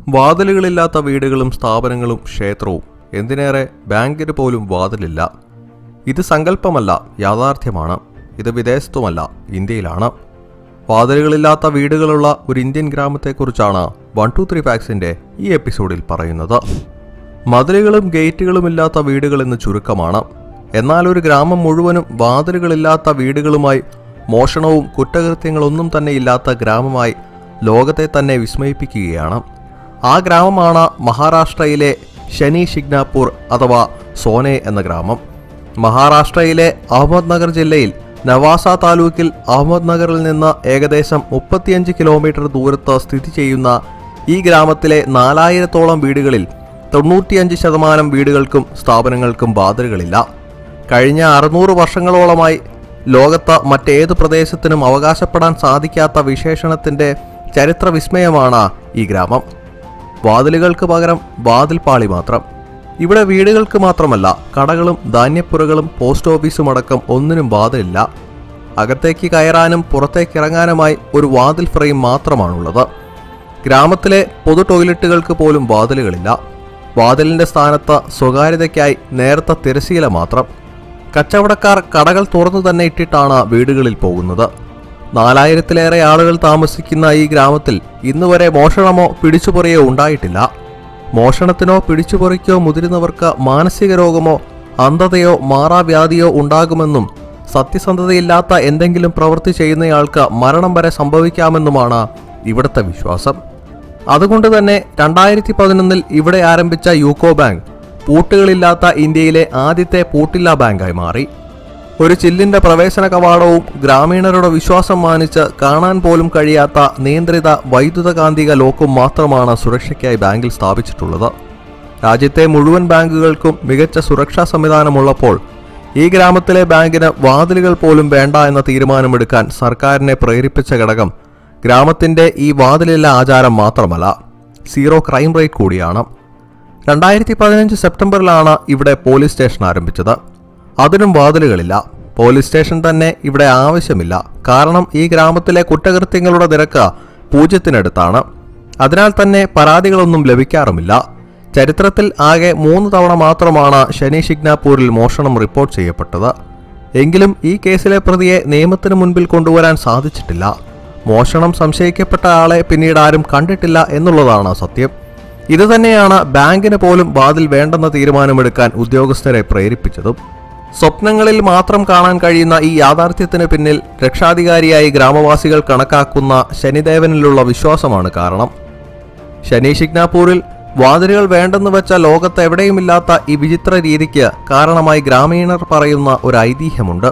വാതിലുകളില്ലാത്ത വീടുകളും സ്ഥാപനങ്ങളും ക്ഷേത്രവും, എന്തിനേറെ ബാങ്കിന് പോലും വാതിലില്ല. ഇത് സങ്കല്പമല്ല, യാഥാർത്ഥ്യമാണ്. ഇത് വിദേശത്തുമല്ല, ഇന്ത്യയിലാണ്. വാതിലുകളില്ലാത്ത വീടുകളുള്ള ഒരു ഇന്ത്യൻ ഗ്രാമത്തെക്കുറിച്ചാണ് 123 ഫാക്സിന്റെ ഈ എപ്പിസോഡിൽ പറയുന്നത്. മതിലുകളും ഗേറ്റുകളുമില്ലാത്ത വീടുകൾ എന്ന് ചുരുക്കമാണ്. എന്നാൽ ഒരു ഗ്രാമം മുഴുവനും വാതിലുകളില്ലാത്ത വീടുകളുമായി, മോഷണവും കുറ്റകൃത്യങ്ങളൊന്നും തന്നെ ഇല്ലാത്ത ഗ്രാമമായി ലോകത്തെ തന്നെ വിസ്മയിപ്പിക്കുകയാണ്. ആ ഗ്രാമമാണ് മഹാരാഷ്ട്രയിലെ ശനി ഷിഗ്നാപൂർ അഥവാ സോനെ എന്ന ഗ്രാമം. മഹാരാഷ്ട്രയിലെ അഹമ്മദ്നഗർ ജില്ലയിൽ നവാസ താലൂക്കിൽ അഹമ്മദ്നഗറിൽ നിന്ന് ഏകദേശം 35 കിലോമീറ്റർ ദൂരത്ത് സ്ഥിതി ചെയ്യുന്ന ഈ ഗ്രാമത്തിലെ 4000-ഓളം വീടുകളിൽ 95% വീടുകൾക്കും സ്ഥാപനങ്ങൾക്കും വാതിലുകളില്ല. കഴിഞ്ഞ 600 വർഷങ്ങളോളമായി ലോകത്ത് മറ്റേത് പ്രദേശത്തിനും അവകാശപ്പെടാൻ സാധിക്കാത്ത വിശേഷണത്തിന്റെ ചരിത്ര വിസ്മയമാണ് ഈ ഗ്രാമം. വാതിലുകൾക്ക് പകരം വാതിൽപ്പാളി മാത്രം. ഇവിടെ വീടുകൾക്ക് മാത്രമല്ല, കടകളും ധാന്യപ്പുരകളും പോസ്റ്റ് ഓഫീസും അടക്കം ഒന്നിനും വാതിലില്ല. അകത്തേക്ക് കയറാനും പുറത്തേക്കിറങ്ങാനുമായി ഒരു വാതിൽ ഫ്രെയിം മാത്രമാണുള്ളത്. ഗ്രാമത്തിലെ പൊതു ടോയ്ലറ്റുകൾക്ക് പോലും വാതിലുകളില്ല. വാതിലിന്റെ സ്ഥാനത്ത് സ്വകാര്യതയ്ക്കായി നേർത്ത തിരശീല മാത്രം. കച്ചവടക്കാർ കടകൾ തുറന്നു തന്നെ ഇട്ടിട്ടാണ് വീടുകളിൽ പോകുന്നത്. 4000-ലേറെ ആളുകൾ താമസിക്കുന്ന ഈ ഗ്രാമത്തിൽ ഇന്നുവരെ മോഷണമോ പിടിച്ചുപറിയോ ഉണ്ടായിട്ടില്ല. മോഷണത്തിനോ പിടിച്ചുപറിക്കോ മുതിരുന്നവർക്ക് മാനസിക രോഗമോ അന്ധതയോ മാറാവ്യാധിയോ ഉണ്ടാകുമെന്നും സത്യസന്ധതയില്ലാത്ത എന്തെങ്കിലും പ്രവൃത്തി ചെയ്യുന്നയാൾക്ക് മരണം വരെ സംഭവിക്കാമെന്നുമാണ് ഇവിടുത്തെ വിശ്വാസം. അതുകൊണ്ട് തന്നെ 2011 ഇവിടെ ആരംഭിച്ച യൂക്കോ ബാങ്ക് പൂട്ടുകളില്ലാത്ത ഇന്ത്യയിലെ ആദ്യത്തെ പൂട്ടില്ലാ ബാങ്കായി മാറി. ഒരു ചില്ലിന്റെ പ്രവേശന കവാടവും ഗ്രാമീണരുടെ വിശ്വാസം മാനിച്ച് കാണാൻ പോലും കഴിയാത്ത നിയന്ത്രിത വൈദ്യുതകാന്തിക ലോക്കും മാത്രമാണ് സുരക്ഷയ്ക്കായി ബാങ്കിൽ സ്ഥാപിച്ചിട്ടുള്ളത്. രാജ്യത്തെ മുഴുവൻ ബാങ്കുകൾക്കും മികച്ച സുരക്ഷാ സംവിധാനമുള്ളപ്പോൾ ഈ ഗ്രാമത്തിലെ ബാങ്കിന് വാതിലുകൾ പോലും വേണ്ട എന്ന തീരുമാനമെടുക്കാൻ സർക്കാരിനെ പ്രേരിപ്പിച്ച ഘടകം ഗ്രാമത്തിന്റെ ഈ വാതിലില്ല ആചാരം മാത്രമല്ല, സീറോ ക്രൈം റേറ്റ് കൂടിയാണ്. 2015 സെപ്റ്റംബറിലാണ് ഇവിടെ പോലീസ് സ്റ്റേഷൻ ആരംഭിച്ചത്. അതിനും വാതിലുകളില്ല. പോലീസ് സ്റ്റേഷൻ തന്നെ ഇവിടെ ആവശ്യമില്ല. കാരണം ഈ ഗ്രാമത്തിലെ കുറ്റകൃത്യങ്ങളുടെ നിരക്ക് 0-ത്തിനടുത്താണ്. അതിനാൽ തന്നെ പരാതികളൊന്നും ലഭിക്കാറുമില്ല. ചരിത്രത്തിൽ ആകെ 3 തവണ മാത്രമാണ് ശനി ഷിഗ്നാപൂരിൽ മോഷണം റിപ്പോർട്ട് ചെയ്യപ്പെട്ടത്. എങ്കിലും ഈ കേസിലെ പ്രതിയെ നിയമത്തിന് മുൻപിൽ കൊണ്ടുവരാൻ സാധിച്ചിട്ടില്ല. മോഷണം സംശയിക്കപ്പെട്ട ആളെ പിന്നീട് ആരും കണ്ടിട്ടില്ല എന്നുള്ളതാണ് സത്യം. ഇതുതന്നെയാണ് ബാങ്കിന് പോലും വാതിൽ വേണ്ടെന്ന തീരുമാനമെടുക്കാൻ ഉദ്യോഗസ്ഥരെ പ്രേരിപ്പിച്ചതും. സ്വപ്നങ്ങളിൽ മാത്രം കാണാൻ കഴിയുന്ന ഈ യാഥാർത്ഥ്യത്തിന് പിന്നിൽ രക്ഷാധികാരിയായി ഗ്രാമവാസികൾ കണക്കാക്കുന്ന ശനിദേവനിലുള്ള വിശ്വാസമാണ് കാരണം. ശനി ഷിഗ്നാപൂരിൽ വാതിലുകൾ വേണ്ടെന്ന് വെച്ച ലോകത്ത് എവിടെയുമില്ലാത്ത ഈ വിചിത്ര രീതിക്ക് കാരണമായി ഗ്രാമീണർ പറയുന്ന ഒരു ഐതിഹ്യമുണ്ട്.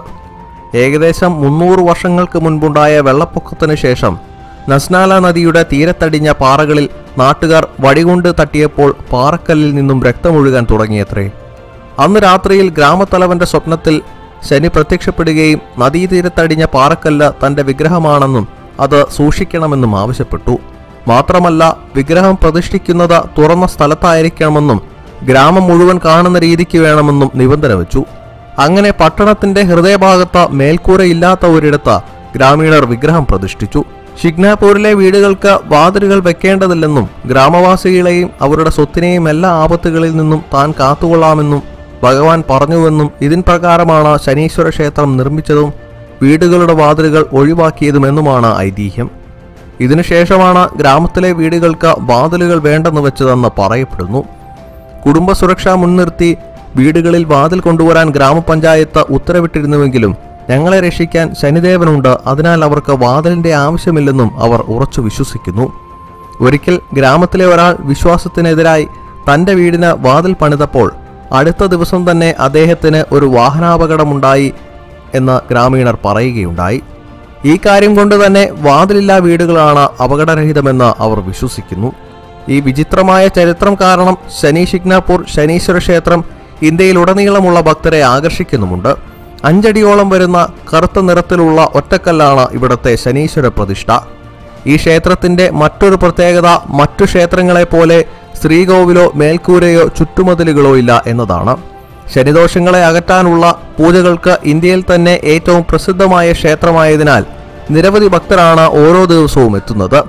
ഏകദേശം 300 വർഷങ്ങൾക്ക് മുൻപുണ്ടായ വെള്ളപ്പൊക്കത്തിന് ശേഷം നസ്നാല നദിയുടെ തീരത്തടിഞ്ഞ പാറകളിൽ നാട്ടുകാർ വടികൊണ്ട് തട്ടിയപ്പോൾ പാറക്കല്ലിൽ നിന്നും രക്തമൊഴുകാൻ തുടങ്ങിയത്രേ. അന്ന് രാത്രിയിൽ ഗ്രാമത്തലവന്റെ സ്വപ്നത്തിൽ ശനി പ്രത്യക്ഷപ്പെടുകയും നദീതീരത്തടിഞ്ഞ പാറക്കല്ല് തന്റെ വിഗ്രഹമാണെന്നും അത് സൂക്ഷിക്കണമെന്നും ആവശ്യപ്പെട്ടു. മാത്രമല്ല, വിഗ്രഹം പ്രതിഷ്ഠിക്കുന്നത് തുറന്ന സ്ഥലത്തായിരിക്കണമെന്നും ഗ്രാമം മുഴുവൻ കാണുന്ന രീതിക്ക് വേണമെന്നും നിബന്ധന വെച്ചു. അങ്ങനെ പട്ടണത്തിന്റെ ഹൃദയഭാഗത്ത് മേൽക്കൂരയില്ലാത്ത ഒരിടത്ത് ഗ്രാമീണർ വിഗ്രഹം പ്രതിഷ്ഠിച്ചു. ഷിഗ്നാപൂരിലെ വീടുകൾക്ക് വാതിലുകൾ വെക്കേണ്ടതില്ലെന്നും ഗ്രാമവാസികളെയും അവരുടെ സ്വത്തിനെയും എല്ലാ ആപത്തുകളിൽ നിന്നും താൻ കാത്തുകൊള്ളാമെന്നും ഭഗവാൻ പറഞ്ഞുവെന്നും ഇതിൻ പ്രകാരമാണ് ശനീശ്വര ക്ഷേത്രം നിർമ്മിച്ചതും വീടുകളുടെ വാതിലുകൾ ഒഴിവാക്കിയതുമെന്നുമാണ് ഐതിഹ്യം. ഇതിനുശേഷമാണ് ഗ്രാമത്തിലെ വീടുകൾക്ക് വാതിലുകൾ വേണ്ടെന്ന് വെച്ചതെന്ന് പറയപ്പെടുന്നു. കുടുംബ സുരക്ഷ മുൻനിർത്തി വീടുകളിൽ വാതിൽ കൊണ്ടുവരാൻ ഗ്രാമപഞ്ചായത്ത് ഉത്തരവിട്ടിരുന്നുവെങ്കിലും ഞങ്ങളെ രക്ഷിക്കാൻ ശനിദേവനുണ്ട്, അതിനാൽ അവർക്ക് വാതിലിന്റെ ആവശ്യമില്ലെന്നും അവർ ഉറച്ചു വിശ്വസിക്കുന്നു. ഒരിക്കൽ ഗ്രാമത്തിലെ ഒരാൾ വിശ്വാസത്തിനെതിരായി തന്റെ വീടിന് വാതിൽ പണിതപ്പോൾ അടുത്ത ദിവസം തന്നെ അദ്ദേഹത്തിന് ഒരു വാഹനാപകടമുണ്ടായി എന്ന് ഗ്രാമീണർ പറയുകയുണ്ടായി. ഈ കാര്യം കൊണ്ട് തന്നെ വാതിലില്ലാ വീടുകളാണ് അപകടരഹിതമെന്ന് അവർ വിശ്വസിക്കുന്നു. ഈ വിചിത്രമായ ചരിത്രം കാരണം ശനി ഷിഗ്നാപൂർ ശനീശ്വര ക്ഷേത്രം ഇന്ത്യയിലുടനീളമുള്ള ഭക്തരെ ആകർഷിക്കുന്നുമുണ്ട്. 5 അടിയോളം വരുന്ന കറുത്ത നിറത്തിലുള്ള ഒറ്റക്കല്ലാണ് ഇവിടത്തെ ശനീശ്വര പ്രതിഷ്ഠ. ഈ ക്ഷേത്രത്തിന്റെ മറ്റൊരു പ്രത്യേകത മറ്റു ക്ഷേത്രങ്ങളെപ്പോലെ ശ്രീകോവിലോ മേൽക്കൂരയോ ചുറ്റുമതിലുകളോ ഇല്ല എന്നതാണ്. ശനിദോഷങ്ങളെ അകറ്റാനുള്ള പൂജകൾക്ക് ഇന്ത്യയിൽ തന്നെ ഏറ്റവും പ്രസിദ്ധമായ ക്ഷേത്രമായതിനാൽ നിരവധി ഭക്തരാണ് ഓരോ ദിവസവും എത്തുന്നത്.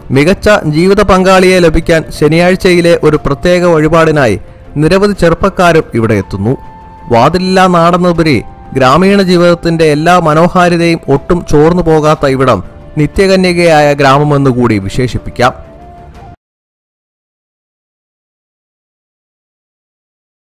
മികച്ച ജീവിത പങ്കാളിയെ ലഭിക്കാൻ ശനിയാഴ്ചയിലെ ഒരു പ്രത്യേക വഴിപാടിനായി നിരവധി ചെറുപ്പക്കാരും ഇവിടെ എത്തുന്നു. വാതിലില്ലാ നാടെന്നുപരി ഗ്രാമീണ ജീവിതത്തിന്റെ എല്ലാ മനോഹാരിതയും ഒട്ടും ചോർന്നു പോകാത്ത ഇവിടം നിത്യകന്യകയായ ഗ്രാമമെന്നുകൂടി വിശേഷിപ്പിക്കാം.